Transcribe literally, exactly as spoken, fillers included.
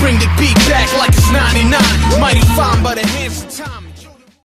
bring the beat back like it's ninety-nine. Mighty fine by the hands of time.